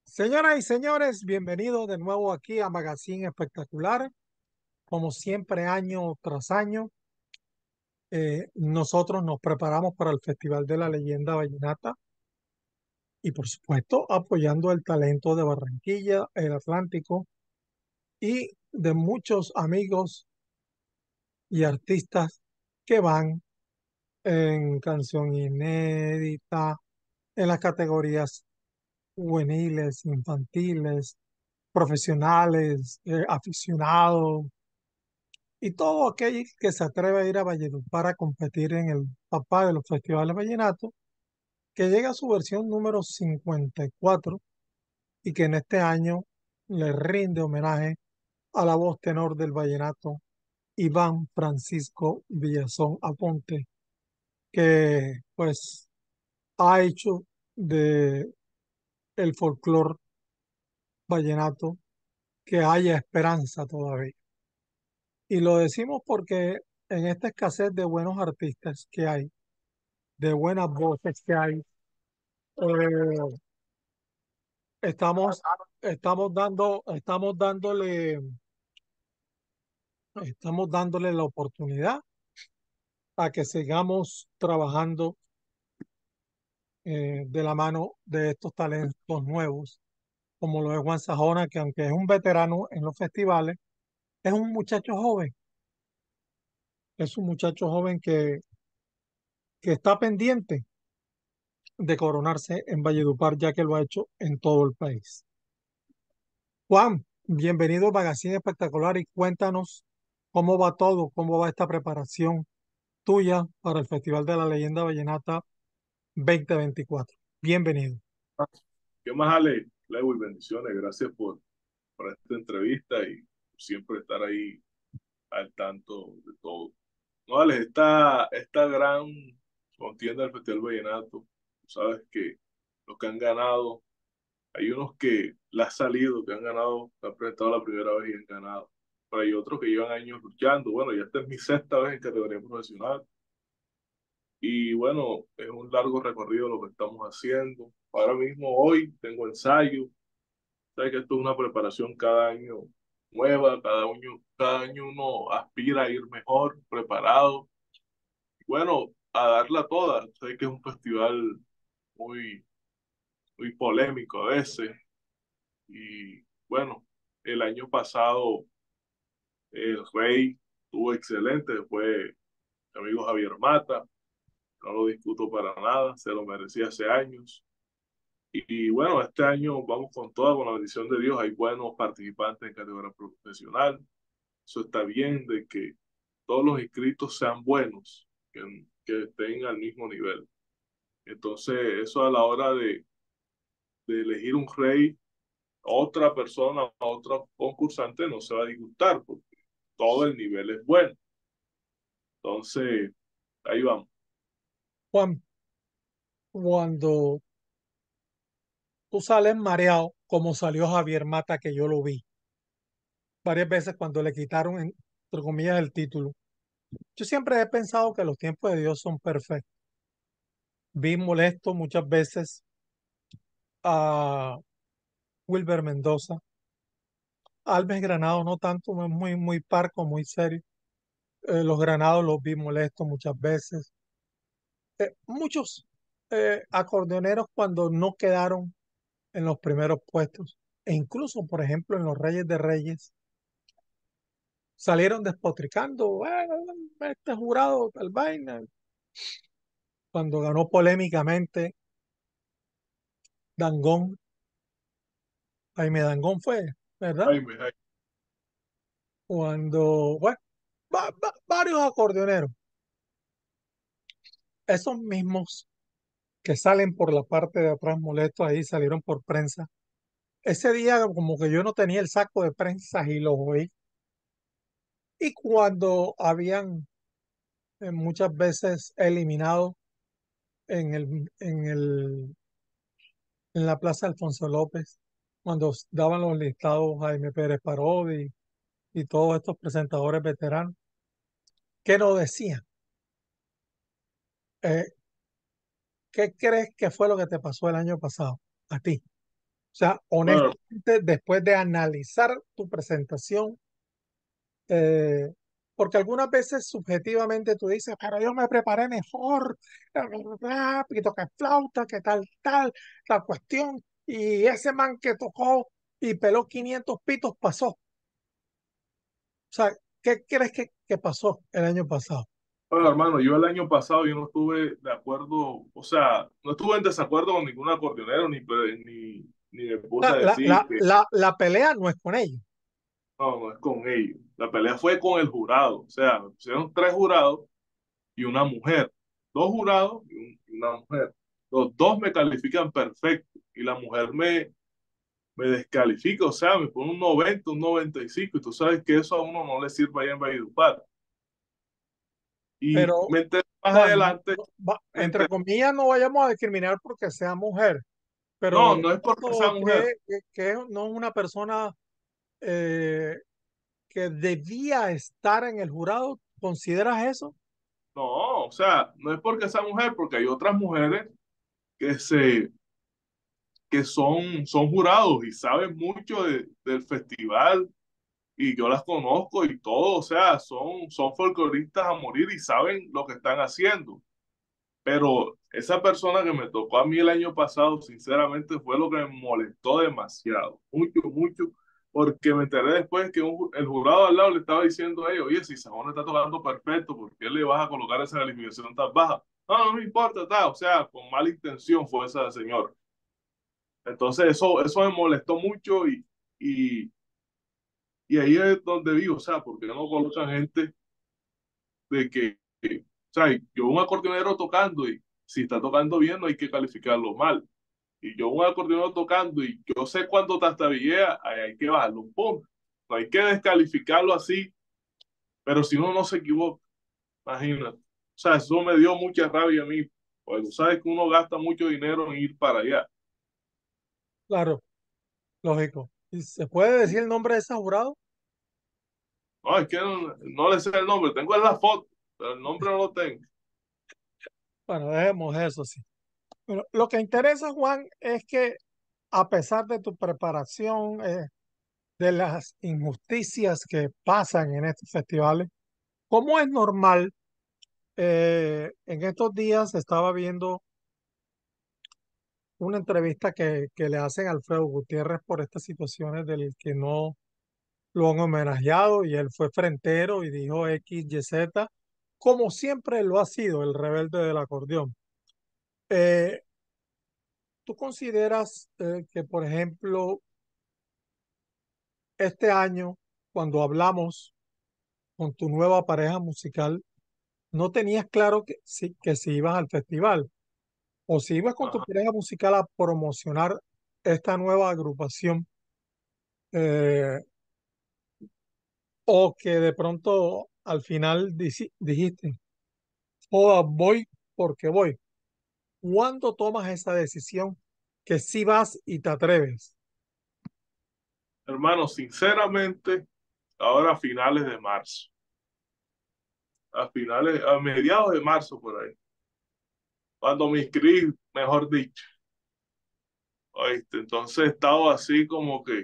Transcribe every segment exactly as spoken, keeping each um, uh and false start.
Señoras y señores, bienvenidos de nuevo aquí a Magazine Espectacular. Como siempre, año tras año, eh, nosotros nos preparamos para el Festival de la Leyenda Vallenata y, por supuesto, apoyando el talento de Barranquilla, el Atlántico y de muchos amigos y artistas que van en canción inédita, en las categorías juveniles, infantiles, profesionales, eh, aficionados y todo aquel que se atreve a ir a Valledupar a competir en el papá de los festivales vallenatos, que llega a su versión número cincuenta y cuatro y que en este año le rinde homenaje a la voz tenor del vallenato, Iván Francisco Villazón Aponte, que pues ha hecho de el folclore vallenato que haya esperanza todavía. Y lo decimos porque en esta escasez de buenos artistas que hay, de buenas voces que hay, eh, estamos, estamos dando, estamos dándole, estamos dándole la oportunidad a que sigamos trabajando eh, de la mano de estos talentos nuevos, como lo es Juan Sajona, que aunque es un veterano en los festivales, es un muchacho joven, es un muchacho joven que, que está pendiente de coronarse en Valledupar, ya que lo ha hecho en todo el país. Juan, bienvenido a Magazine Espectacular y cuéntanos cómo va todo, cómo va esta preparación tuya para el Festival de la Leyenda Vallenata dos mil veinticuatro. Bienvenido. ¿Qué más, Ale? Lewis, bendiciones. Gracias por, por esta entrevista y siempre estar ahí al tanto de todo. No, Ale, esta, esta gran contienda del Festival Vallenato, tú sabes que los que han ganado, hay unos que la han salido, que han ganado, que han presentado la primera vez y han ganado. Pero hay otros que llevan años luchando. Bueno, ya esta es mi sexta vez en categoría profesional. Y bueno, es un largo recorrido lo que estamos haciendo. Ahora mismo, hoy, tengo ensayo. Sabes que esto es una preparación cada año nueva, cada año, cada año uno aspira a ir mejor, preparado. Y bueno, a darla toda. Sé que es un festival muy, muy polémico a veces. Y bueno, el año pasado el Rey estuvo excelente, fue mi amigo Javier Mata, no lo discuto para nada, se lo merecía hace años. Y, y bueno, este año vamos con toda, con la bendición de Dios, hay buenos participantes en categoría profesional. Eso está bien, de que todos los inscritos sean buenos, que, que estén al mismo nivel. Entonces, eso a la hora de, de elegir un rey, otra persona, otro concursante no se va a disgustar, porque todo el nivel es bueno. Entonces, ahí vamos. Juan, cuando tú sales mareado, como salió Javier Mata, que yo lo vi varias veces cuando le quitaron, entre comillas, el título, yo siempre he pensado que los tiempos de Dios son perfectos. Vi molesto muchas veces a Wilber Mendoza. Alves Granado no tanto, no es muy, muy parco, muy serio. Eh, los Granados los vi molestos muchas veces. Eh, muchos eh, acordeoneros cuando no quedaron en los primeros puestos, e incluso, por ejemplo, en los Reyes de Reyes, salieron despotricando, "Eh, este jurado, tal vaina", cuando ganó polémicamente Dangond, Jaime Dangond fue, ¿verdad? Jaime, Jaime. Cuando, bueno, va- va- varios acordeoneros, esos mismos que salen por la parte de atrás molestos ahí, salieron por prensa. Ese día como que yo no tenía el saco de prensa y los oí. Y cuando habían eh, muchas veces eliminado en el, en el, en la Plaza Alfonso López, cuando s- daban los listados Jaime Pérez Parodi y todos estos presentadores veteranos, ¿qué nos decían? Eh, ¿qué crees que fue lo que te pasó el año pasado? A ti. O sea, Bueno, honestamente, después de analizar tu presentación, eh, porque algunas veces subjetivamente tú dices, pero yo me preparé mejor, bla, bla, bla, bla, que toca flauta, que tal, tal, la cuestión, y ese man que tocó y peló quinientos pitos pasó. O sea, ¿qué crees que, que pasó el año pasado? bueno, hermano, yo el año pasado yo no estuve de acuerdo, o sea, no estuve en desacuerdo con ningún acordeonero, ni, pe- ni, ni me puse La, a la, decir la, que la, la pelea no es con ellos, no, no es con ellos. La pelea fue con el jurado, o sea, me pusieron tres jurados y una mujer, dos jurados y, un- y una mujer. Los dos me califican perfecto y la mujer me, me descalifica, o sea, me pone un noventa, un noventa y cinco, y tú sabes que eso a uno no le sirve allá en Valledupar. Y pero me enteré más Juan, no- adelante, no- va- me entre enteré, comillas, no vayamos a discriminar porque sea mujer, pero no, de no es porque sea pronto mujer, que, que, que no es una persona eh, que debía estar en el jurado. ¿Consideras eso? no, o sea, no es porque sea mujer, porque hay otras mujeres que se, que son, son jurados y saben mucho de- del festival y yo las conozco y todo, o sea, son, son folcloristas a morir y saben lo que están haciendo. Pero esa persona que me tocó a mí el año pasado, sinceramente, fue lo que me molestó demasiado, mucho, mucho, porque me enteré después que un ju- el jurado al lado le estaba diciendo a ellos, oye, si Sajón está tocando perfecto, ¿por qué le vas a colocar esa calificación tan baja? No, no me importa, ta, o sea, con mala intención fue esa señora. Entonces eso, eso me molestó mucho y, y, y ahí es donde digo, o sea, porque no colocan gente de que, que, o sea, yo un acordeonero tocando y si está tocando bien no hay que calificarlo mal. Y yo un acordeonero tocando y yo sé cuándo tastabillea, ahí hay que bajarlo un punto. No hay que descalificarlo así, pero si uno no se equivoca, imagínate. O sea, eso me dio mucha rabia a mí, pues tú sabes que uno gasta mucho dinero en ir para allá. Claro, lógico. ¿Y se puede decir el nombre de ese jurado? No, es que no, no le sé el nombre, tengo en la foto, pero el nombre no lo tengo. Bueno, dejemos eso sí. Pero lo que interesa, Juan, es que a pesar de tu preparación, eh, de las injusticias que pasan en estos festivales, como es normal, eh, en estos días estaba viendo una entrevista que, que le hacen a Alfredo Gutiérrez por estas situaciones del que no lo han homenajeado y él fue frentero y dijo X, Y, Z, como siempre lo ha sido el rebelde del acordeón. Eh, ¿Tú consideras eh, que, por ejemplo, este año, cuando hablamos con tu nueva pareja musical, no tenías claro que si, que si ibas al festival o si ibas con tu Ajá. pareja musical a promocionar esta nueva agrupación, eh, o que de pronto al final dici- dijiste, joda, voy porque voy? ¿Cuándo tomas esa decisión que sí vas y te atreves? Hermano, sinceramente, ahora a finales de marzo, a finales, a mediados de marzo por ahí, cuando me inscribí, mejor dicho, ¿oíste? Entonces he estado así como que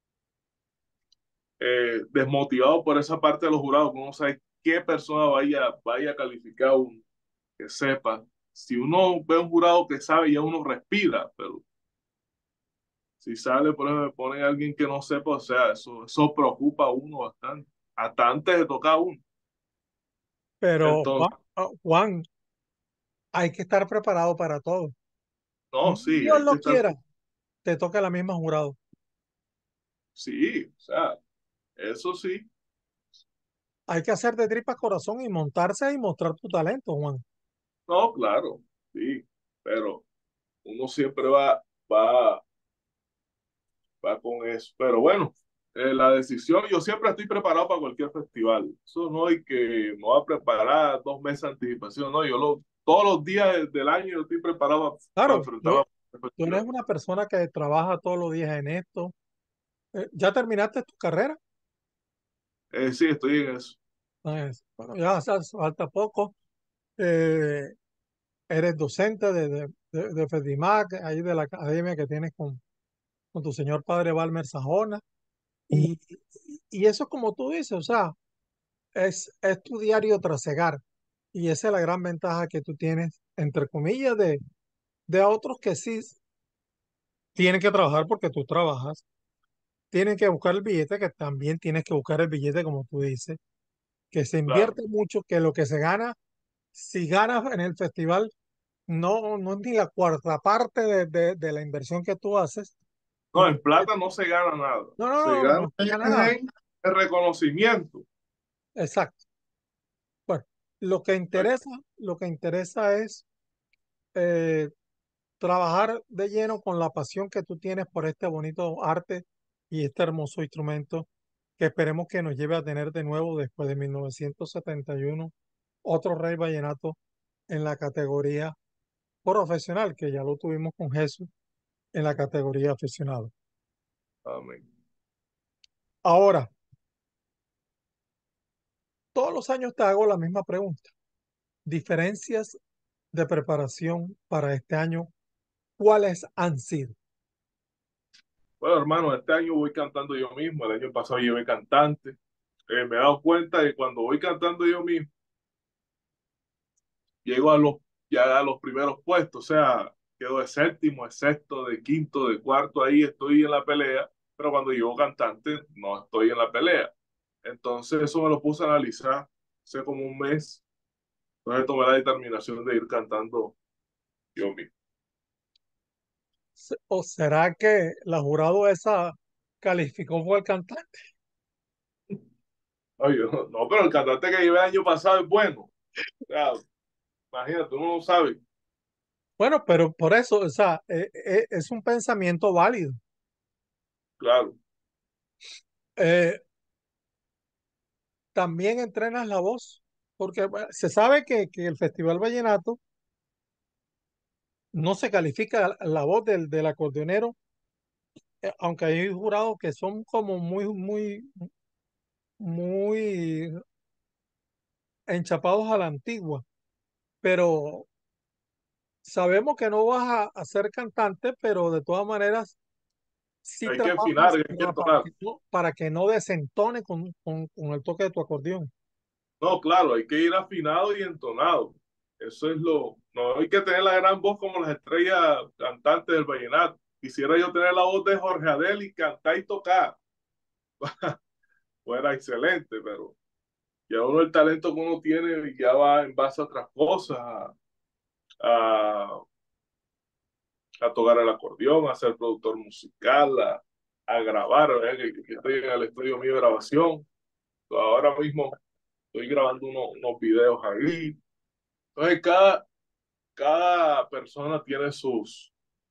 eh, desmotivado por esa parte de los jurados, que uno no sabe qué persona vaya, vaya a calificar uno, que sepa. Si uno ve un jurado que sabe, ya uno respira, pero si sale, por ejemplo, me ponen a alguien que no sepa, o sea, eso, eso preocupa a uno bastante, hasta antes de tocar a uno. Pero Juan, Entonces, ah, Juan, hay que estar preparado para todo. no, sí, Dios hay que lo estar, quiera, te toca la misma jurado. sí, o sea, eso sí, Hay que hacer de tripas corazón y montarse y mostrar tu talento, Juan. no, claro, sí, pero uno siempre va, va, va con eso. Pero bueno, eh, la decisión, yo siempre estoy preparado para cualquier festival. Eso no hay que me voy a preparar dos meses de anticipación, no, yo lo, todos los días del del año yo estoy preparado para, para Claro, tú, enfrentarme a cualquier tú eres festival. una persona que trabaja todos los días en esto. Eh, ¿ya terminaste tu carrera? Eh, sí, estoy en eso. Pues, bueno, ya hace- falta poco. Eh, Eres docente de, de, de, de FEDIMAC, ahí de la academia que tienes con, con tu señor padre Balmer Sajona, y, y eso es como tú dices, o sea, es, es tu diario trasegar, y esa es la gran ventaja que tú tienes, entre comillas, de, de otros que sí tienen que trabajar porque tú trabajas, tienen que buscar el billete, que también tienes que buscar el billete, como tú dices, que se Claro. invierte mucho, que lo que se gana, si ganas en el festival, no, no es ni la cuarta parte de, de- de la inversión que tú haces. No, Y en plata no se gana nada. no, no, Se no, no, gana no se gana nada. en el reconocimiento. Exacto. Bueno, lo que interesa, lo que interesa es eh, trabajar de lleno con la pasión que tú tienes por este bonito arte y este hermoso instrumento que esperemos que nos lleve a tener de nuevo después de mil novecientos setenta y uno otro Rey Vallenato en la categoría profesional, que ya lo tuvimos con Jesús en la categoría aficionado. Amén. Ahora, todos los años te hago la misma pregunta. Diferencias de preparación para este año, ¿cuáles han sido? Bueno, hermano, este año voy cantando yo mismo. El año pasado llevé cantante. Eh, me he dado cuenta que cuando voy cantando yo mismo, llego a los, ya a los primeros puestos. O sea, quedo de séptimo, de sexto, de quinto, de cuarto. Ahí estoy en la pelea. Pero cuando llevo cantante, no estoy en la pelea. Entonces, eso me lo puse a analizar hace como un mes. Entonces, tomé la determinación de ir cantando yo mismo. Se- ¿O será que la jurado esa calificó fue el cantante? Oye, no, no, pero el cantante que llevé el año pasado es bueno. O sea, imagínate, uno no sabe. Bueno, pero por eso, o sea, eh, eh, es un pensamiento válido. Claro, Eh, también entrenas la voz, porque bueno, se sabe que, que el Festival Vallenato no se califica la voz del, del acordeonero, eh, aunque hay jurados que son como muy, muy, muy enchapados a la antigua, pero sabemos que no vas a, a ser cantante, pero de todas maneras sí hay que afinar, trabajas hay que para, para entonar. que no, para que no desentone con, con, con el toque de tu acordeón. No, claro, hay que ir afinado y entonado. Eso es lo. No hay que tener la gran voz como las estrellas cantantes del vallenato. Quisiera yo tener la voz de Jorge Adel y cantar y tocar. Fuera excelente, pero ya uno el talento que uno tiene ya va en base a otras cosas, a, a, a tocar el acordeón, a ser productor musical, a, a grabar, ¿verdad? Que, que estoy en el estudio mío de grabación. Ahora mismo estoy grabando unos, unos videos ahí. Entonces, cada, cada persona tiene sus,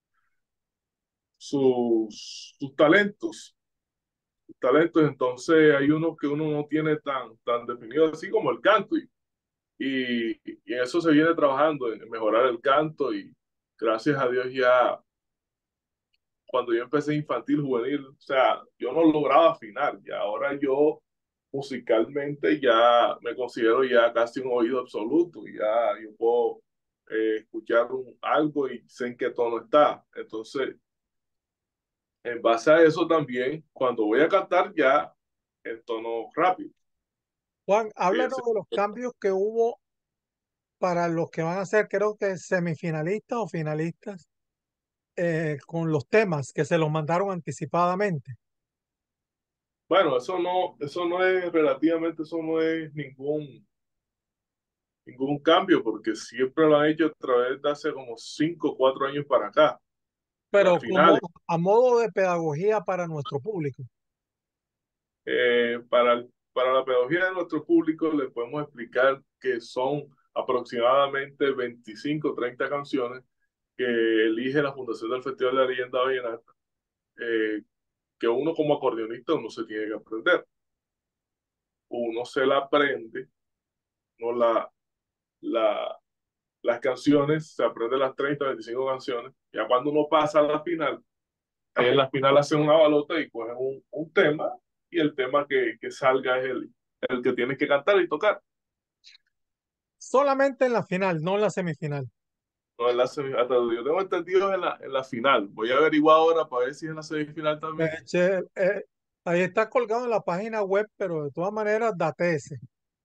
sus, sus talentos, sus talentos, entonces hay unos que uno no tiene tan, tan definido así como el canto, y, y, y en eso se viene trabajando, en mejorar el canto, y gracias a Dios ya cuando yo empecé infantil, juvenil, o sea, yo no lograba afinar, y ahora yo musicalmente ya me considero ya casi un oído absoluto, y ya yo puedo eh, escuchar un, algo y sé en qué tono está. Entonces, en base a eso también, cuando voy a cantar ya en tono rápido. Juan, háblanos Fíjense, de los cambios que hubo para los que van a ser, creo que semifinalistas o finalistas, eh, con los temas que se los mandaron anticipadamente. bueno, eso no, eso no es relativamente, eso no es ningún, ningún cambio, porque siempre lo han hecho a través de hace como cinco o cuatro años para acá, en las Pero como finales. a modo de pedagogía para nuestro público. Eh, para, el- para la pedagogía de nuestro público le podemos explicar que son aproximadamente veinticinco o treinta canciones que elige la Fundación del Festival de la Leyenda Vallenata, eh, que uno como acordeonista uno se tiene que aprender. Uno se la aprende, no la, la, las canciones, se aprende las treinta, veinticinco canciones. Ya cuando uno pasa a la final, ahí en la final hacen una balota y cogen un, un tema, y el tema que, que salga es el, el que tienes que cantar y tocar. Solamente en la final, no en la semifinal. No, en la semi- hasta donde yo tengo entendido en la, en la final. Voy a averiguar ahora para ver si es en la semifinal Eh, también. che, eh, ahí está colgado en la página web, pero de todas maneras, datese.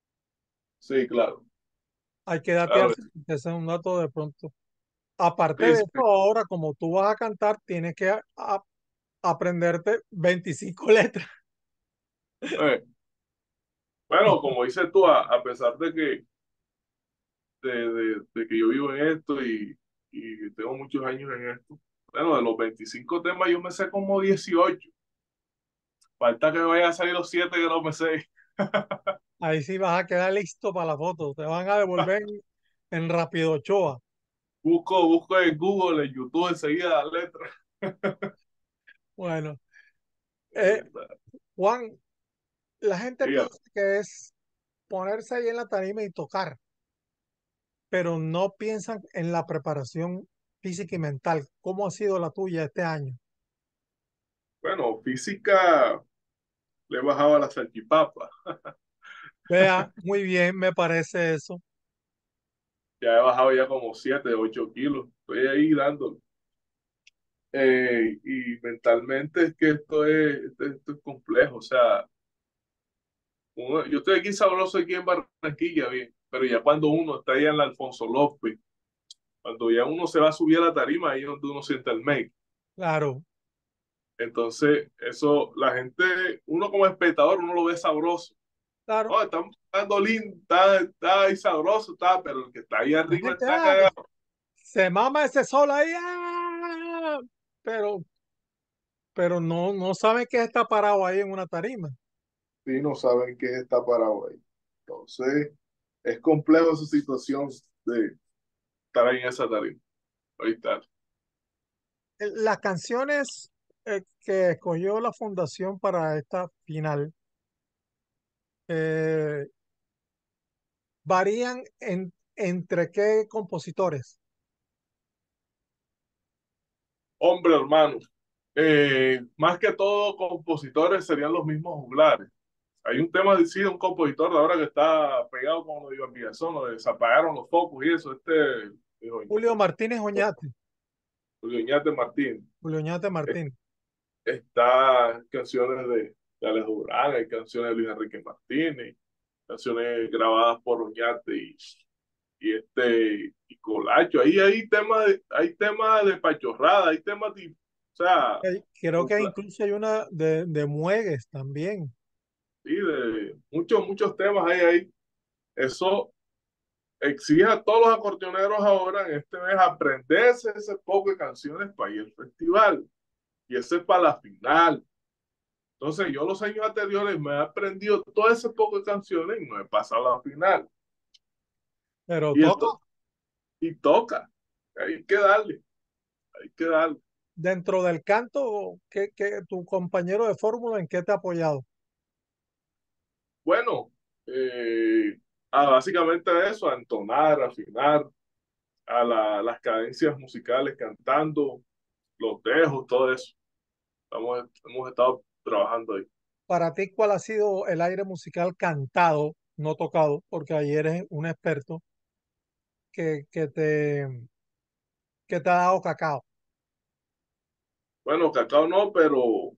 Sí, claro. Hay que Claro datearse, que sí. porque ese es un dato de pronto. Aparte Sí, de sí. eso, ahora como tú vas a cantar, tienes que a- a- aprenderte veinticinco letras. Eh, bueno, como dices tú, a, a pesar de que, de, de- de que yo vivo en esto y, y tengo muchos años en esto, bueno, de los veinticinco temas yo me sé como dieciocho. Falta que me vayan a salir los siete que no me sé. Ahí sí vas a quedar listo para la foto. Te van a devolver en, en Rápido Ochoa. Busco, busco en Google, en YouTube enseguida las letras. Bueno, Es eh, verdad. Juan, la gente Dígame. piensa que es ponerse ahí en la tarima y tocar, pero no piensan en la preparación física y mental. ¿Cómo ha sido la tuya este año? Bueno, física le he bajado a la salchipapa. Vea, muy bien, me parece eso. Ya he bajado ya como siete ocho kilos. Estoy ahí dando. Eh, y mentalmente es que esto es, esto, esto es complejo. O sea, uno- yo estoy aquí sabroso aquí en Barranquilla, bien, pero ya cuando uno está allá en la Alfonso López, cuando ya uno se va a subir a la tarima, ahí es donde uno siente el make. Claro, Entonces, eso, la gente, uno como espectador, uno lo ve sabroso. claro. Oh, está dando lindo, está, está ahí sabroso, está, pero el que está ahí La arriba gente está ah, cagado. se mama ese sol ahí, ah, pero, pero no, no sabe que está parado ahí en una tarima. Sí, no saben qué está parado ahí. Entonces, es complejo esa situación de estar ahí en esa tarima. Ahí está. Las canciones eh, que escogió la fundación para esta final eh, varían en, entre qué compositores. Hombre, hermano, eh, más que todo compositores serían los mismos juglares. Hay un tema de sí, de un compositor de ahora que está pegado con lo de Iván Villazón, lo de se apagaron los focos y eso, este, dijo, Julio Martínez Oñate, Julio Iñate Martín. Julio Oñate Martín. Está canciones de, de Alex Durán, hay canciones de Luis Enrique Martínez, canciones grabadas por Oñate y, y este y Colacho. Ahí hay temas de, hay temas de pachorrada, hay temas de, o sea, Eh, Creo por que pla- incluso hay una de, de Muegues también. sí, de muchos, muchos temas hay ahí. Eso exige a todos los acordeoneros ahora en este mes aprenderse ese poco de canciones para ir al festival. Y ese es para la final. Entonces, yo los años anteriores me he aprendido todo ese poco de canciones y no he pasado a la final. Pero Y, toca esto, y toca, hay que darle, hay que darle. dentro del canto que, que tu compañero de fórmula, ¿en qué te ha apoyado? Bueno, eh, a básicamente a eso, a entonar, a afinar, a la- las cadencias musicales, cantando, los tejos, todo eso. Estamos, hemos estado trabajando ahí. Para ti, ¿cuál ha sido el aire musical cantado, no tocado, porque ahí eres un experto que, que te, que te ha dado cacao? Bueno, Cacao no, pero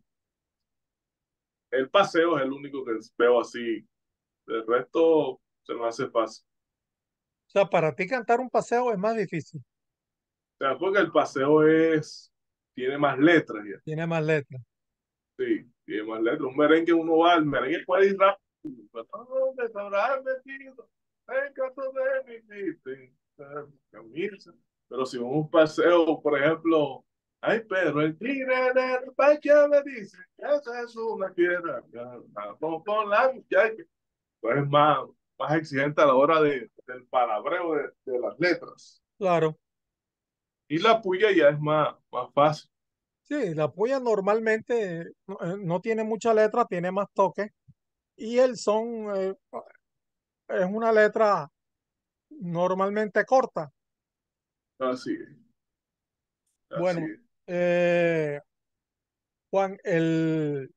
el paseo es el único que veo así. El resto se me hace fácil. O sea, para ti cantar un paseo es más difícil, O sea, porque el paseo es, tiene más letras ya. tiene más letras. Sí, tiene más letras. Un merengue uno va, el merengue puede ir rápido. Pero ¿dónde se habrá metido? En caso de mi vida, camisa. Pero si un paseo, por ejemplo, ay, pero el tigre del parque me dice que esa es una quiera. Vamos con la muchacha. Pues es más, más exigente a la hora de, del palabreo de, de las letras. Claro, Y la puya ya es más, más fácil. sí, la puya normalmente no, eh, no tiene mucha letra, tiene más toque y el son eh, es una letra normalmente corta. Así es, así Bueno, es. eh, Juan, el,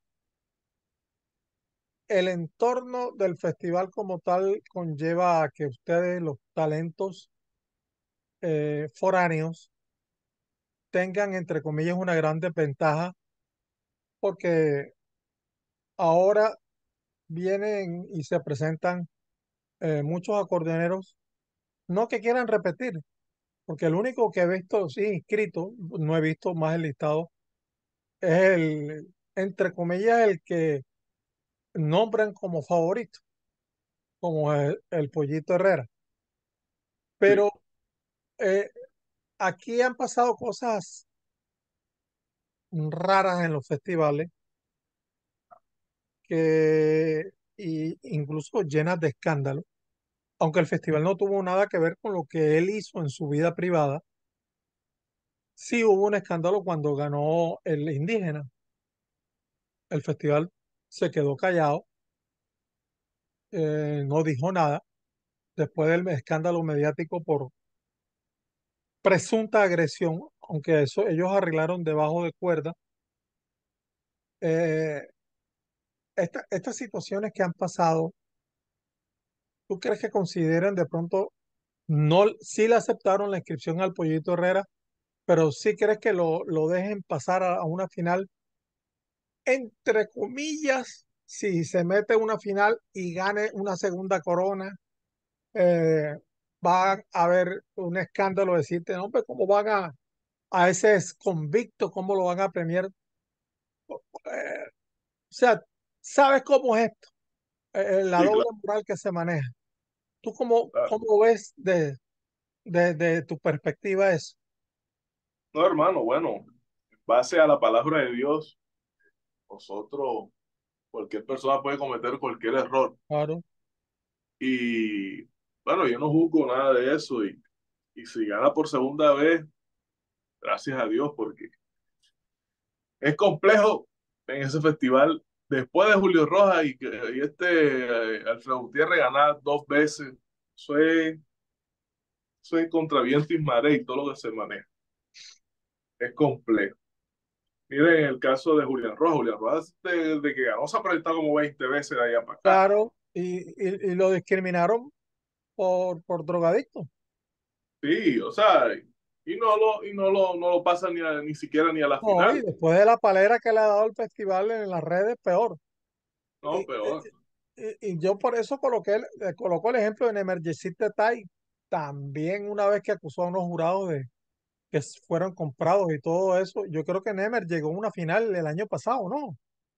el entorno del festival como tal conlleva a que ustedes, los talentos, eh, foráneos tengan, entre comillas, una gran desventaja porque ahora vienen y se presentan eh, muchos acordeoneros, no que quieran repetir, porque el único que he visto, sí, inscrito, no he visto más el listado, es el, entre comillas, el que nombran como favorito, como el, el Pollito Herrera. Sí, Pero eh, aquí han pasado cosas raras en los festivales que y incluso llenas de escándalo, aunque el festival no tuvo nada que ver con lo que él hizo en su vida privada. Sí hubo un escándalo cuando ganó el indígena. El festival se quedó callado, eh, no dijo nada después del escándalo mediático por presunta agresión, aunque eso ellos arreglaron debajo de cuerda. Eh, esta- estas situaciones que han pasado, ¿tú crees que consideren de pronto, no, sí le aceptaron la inscripción al Pollito Herrera, pero sí crees que lo, lo dejen pasar a, a una final, entre comillas, si se mete a una final y gane una segunda corona? eh, Va a haber un escándalo decirte, no, pues cómo van a, a ese convicto, cómo lo van a premiar. Eh, o sea, ¿sabes cómo es esto? Eh, la sí, doble claro. moral que se maneja. ¿Tú cómo, Claro. cómo ves de, de, de tu perspectiva eso? No, hermano, bueno, en base a la palabra de Dios, nosotros, cualquier persona puede cometer cualquier error. Claro, Y bueno, yo no juzgo nada de eso. Y, y si gana por segunda vez, gracias a Dios, porque es complejo en ese festival. Después de Julio Rojas y, que- y este eh, Alfredo Gutiérrez ganar dos veces, eso es, eso es contra viento y marea y todo lo que se maneja. Es complejo. Miren el caso de Julián Rojas. Julián Rojas, desde que ganó, se ha presentado como veinte veces de allá para acá. claro, y, y, y lo discriminaron por, por drogadicto. Sí, o sea, y no lo, y no lo, no lo pasa ni, a- ni siquiera ni a la No, y final. después de la palera que le ha dado el festival en las redes, peor. Y, No, peor. y- y yo por eso coloqué, el- eh, colocó el ejemplo de Emergency Tai, también una vez que acusó a unos jurados de que s- fueron comprados y todo eso. Yo creo que Nemer llegó a una final el año pasado, ¿no?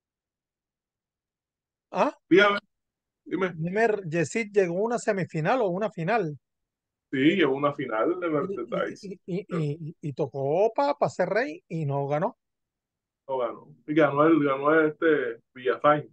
Ah, Dígame, dime. Nemer Yesid llegó a una semifinal o una final Sí, llegó una final de y, Mercedes. y, y, y, y- y tocó para ser rey y no ganó. No ganó. Y ganó el, ganó este Villafañe.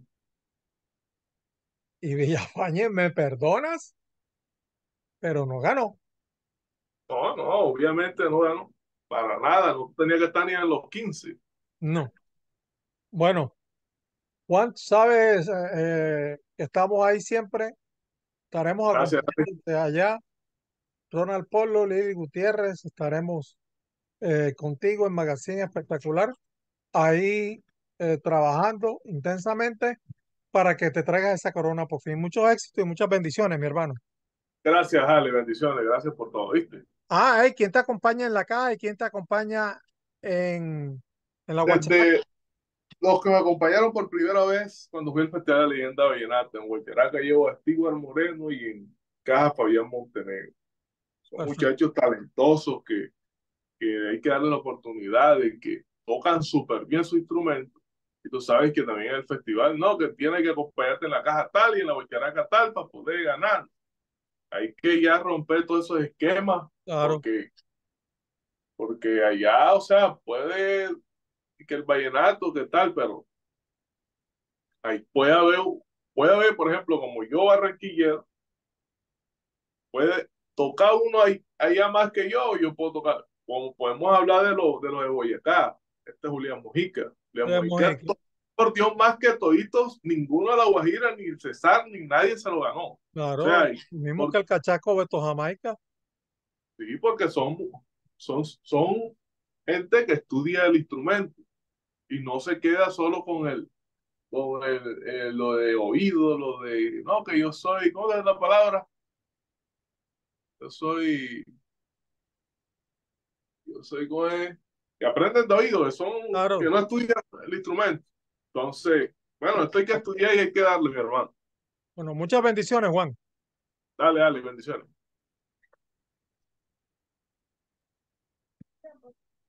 Y Villafañe, ¿me perdonas? Pero no ganó. No, no, obviamente no ganó. Para nada, no tenía que estar ni en los quince. No. Bueno, Juan, sabes, eh, eh, que estamos ahí siempre. Estaremos Gracias. acompañándote allá. Ronald Polo, Lili Gutiérrez, estaremos eh, contigo en Magazine Espectacular, ahí eh, trabajando intensamente para que te traigas esa corona por fin. Muchos éxitos y muchas bendiciones, mi hermano. Gracias, Ale. Bendiciones. Gracias por todo, ¿viste? Ah, hey, ¿quién te acompaña en la calle? ¿Quién te acompaña en, en la Guacharaca? Desde los que me acompañaron por primera vez cuando fui al Festival de Leyenda Vallenata en Huacharaca, llevo a Stewart Moreno y en Caja Fabián Montenegro. Son Perfecto, muchachos talentosos que, que hay que darle la oportunidad de que tocan súper bien su instrumento. Y tú sabes que también en el festival, no, que tiene que acompañarte en la caja tal y en la Huacharaca tal para poder ganar. Hay que ya romper todos esos esquemas claro, porque, porque allá, o sea, puede que el vallenato, que tal, pero ahí puede haber, puede haber, por ejemplo, como yo barranquillero, puede tocar uno ahí, allá más que yo, yo puedo tocar. Como podemos hablar de los de los de Boyacá, este es Julián Mujica. Julián de Mujica, Mojica, to- por Dios, más que toditos, ninguno de la Guajira, ni el César, ni nadie se lo ganó. O claro, sea, y mismo por, que el cachaco Beto Jamaica. sí, porque son, son, son gente que estudia el instrumento y no se queda solo con el, con el, eh, lo de oído, lo de, no, que yo soy, ¿cómo es la palabra? Yo soy, yo soy como es, que aprenden de oído, que son, que Claro. no estudian el instrumento. Entonces, bueno, esto hay que estudiar y hay que darle, mi hermano. Bueno, muchas bendiciones, Juan. Dale, dale, bendiciones.